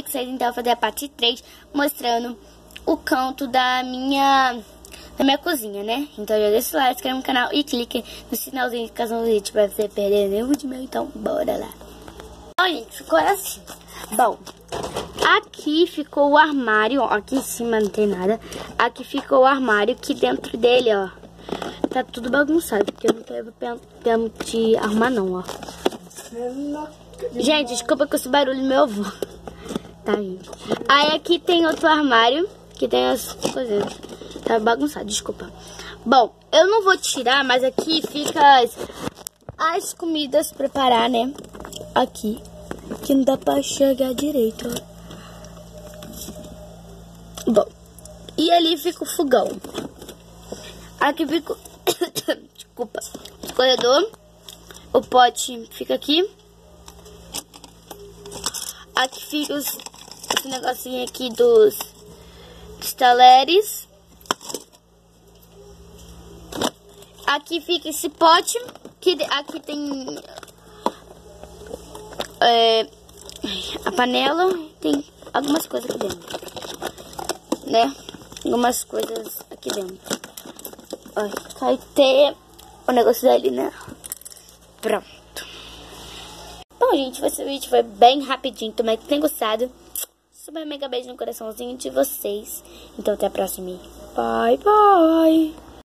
vocês, então eu vou fazer a parte 3 mostrando o canto da minha cozinha, né? Então já deixa o like, se inscreve no canal e clique no sinalzinho de casamento pra você perder nenhum vídeo meu. Então bora lá. Ó, gente, ficou assim. Bom, aqui ficou o armário, ó. Aqui em cima não tem nada. Aqui ficou o armário, que dentro dele, ó, tá tudo bagunçado, porque eu não quero tempo de arrumar não, ó. Gente, desculpa com esse barulho do meu avô. Tá, gente. Aí aqui tem outro armário, que tem as coisas. Tá bagunçado, desculpa. Bom, eu não vou tirar, mas aqui fica as comidas preparar, né? Aqui, que não dá pra chegar direito, ó. Bom, e ali fica o fogão. Aqui fica desculpa, o corredor. O pote fica aqui. Aqui fica esse negocinho aqui dos talheres. Aqui fica esse pote, que aqui tem a panela, tem algumas coisas aqui dentro, né? Algumas coisas aqui dentro. Olha, vai ter o negócio dali, né? Pronto. Bom, gente, esse vídeo foi bem rapidinho. Tomara que tenham gostado. Super mega beijo no coraçãozinho de vocês. Então até a próxima. Bye, bye.